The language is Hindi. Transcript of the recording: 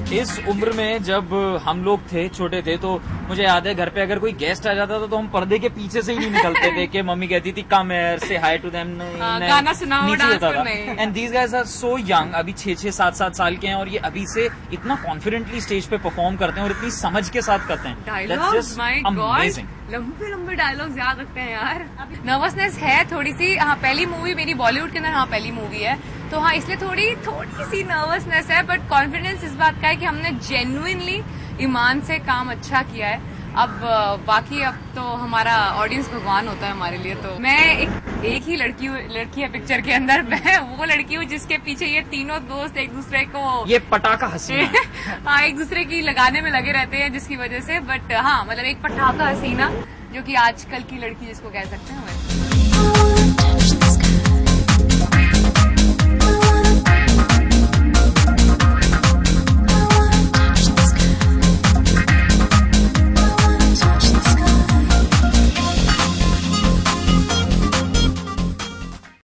इस उम्र में जब हम लोग थे, छोटे थे, तो मुझे याद है घर पे अगर कोई गेस्ट आ जाता था तो हम पर्दे के पीछे से ही नहीं निकलते थे कि मम्मी कहती थी कम हियर, से हाय टू देम, गाना सुनाओ, नीचे डांस होता था। करने। And these guys are so young, अभी 6-6, 7-7 साल के हैं और ये अभी से इतना कॉन्फिडेंटली स्टेज पे परफॉर्म करते हैं और इतनी समझ के साथ करते हैं। डायलॉग्स, माय गॉड, लंबे लंबे डायलॉग्स याद रखते हैं यार। नर्वसनेस है थोड़ी सी, हाँ पहली मूवी मेरी बॉलीवुड के अंदर, हाँ पहली मूवी है, तो हाँ इसलिए थोड़ी सी नर्वसनेस है, बट कॉन्फिडेंस इस बात का है कि हमने जेन्युइनली ईमान से काम अच्छा किया है। अब बाकी अब तो हमारा ऑडियंस भगवान होता है हमारे लिए। तो मैं एक ही लड़की है पिक्चर के अंदर, मैं वो लड़की हूँ जिसके पीछे ये तीनों दोस्त एक दूसरे को ये पटाखा हसीना हाँ एक दूसरे की लगाने में लगे रहते हैं जिसकी वजह से, बट हाँ मतलब एक पटाखा हसीना जो कि आजकल की लड़की जिसको कह सकते हैं।